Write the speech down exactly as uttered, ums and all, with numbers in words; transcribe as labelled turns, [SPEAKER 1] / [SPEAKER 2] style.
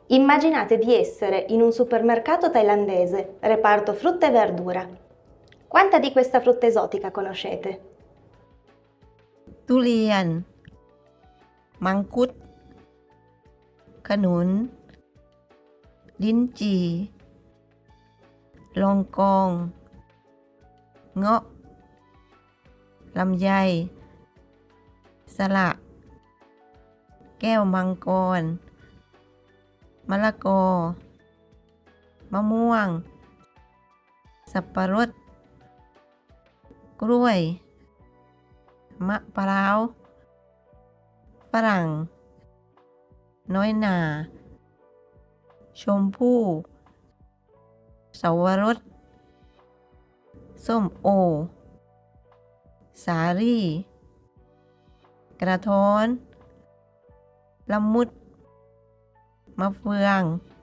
[SPEAKER 1] Immaginate di essere in un supermercato thailandese, reparto frutta e verdura. Quanta di questa frutta esotica conoscete?
[SPEAKER 2] ทุเรียน มังคุด ขนุน ลิ้นจี่ ลองกอง เงาะ ลำไย สละ แก้วมังกร มะละกอ มะม่วง สับปะรด กล้วย มะพร้าว ฝรั่ง น้อยหน่า ชมพู่เสาวรส ส้มโอ สาลี่ กระท้อน ละมุด มะเฟือง